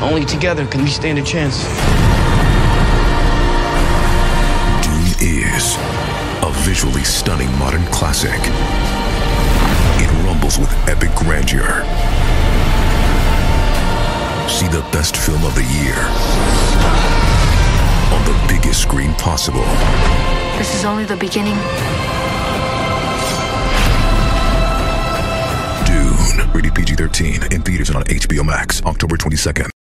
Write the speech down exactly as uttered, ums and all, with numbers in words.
Only together can we stand a chance. Dune is a visually stunning modern classic. It rumbles with epic grandeur. See the best film of the year on the biggest screen possible. This is only the beginning. Dune, rated P G thirteen, in theaters and on H B O Max, October twenty-second.